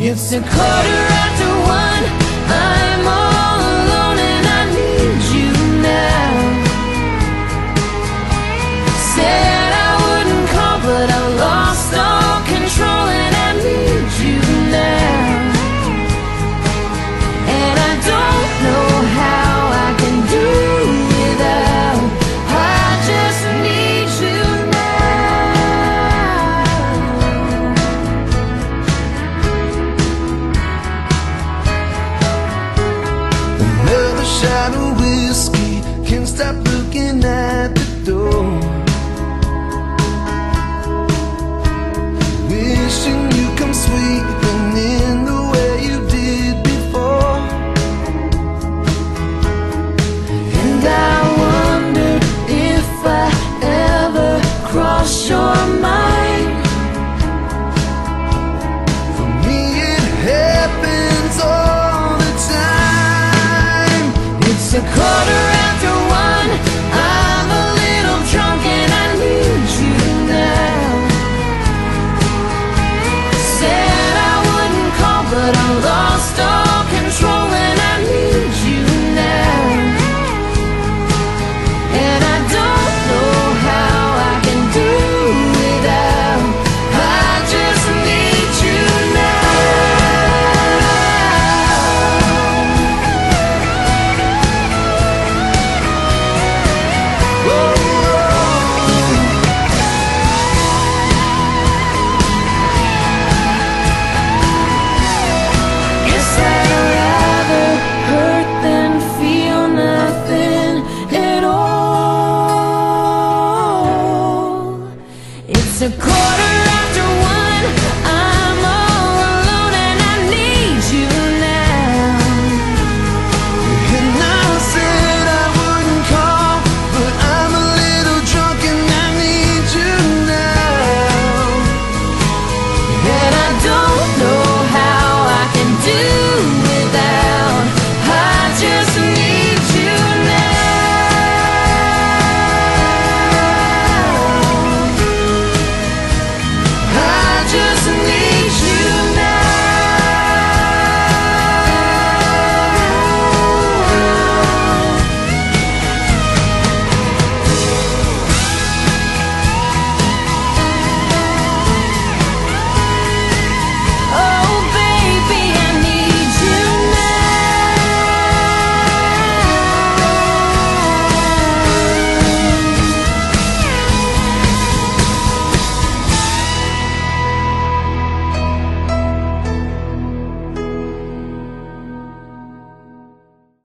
It's a quarter after one. I'm all alone and I need you now. Said I wouldn't call, but I lost all control and I need you now. And I don't know how I can do without. I just need you now. Another shot of whiskey, can't stop looking at the door. Wishing you come sweeping in the way you did before. And I wonder if I ever cross your mind. For me it happens all the time. It's a quarter after one. I'm a little drunk and I need you now. Said I wouldn't call, but I lost all control and I need you now. And I don't know how I can do without. I just need you now. Guess I'd rather hurt than feel nothing at all. It's a quarter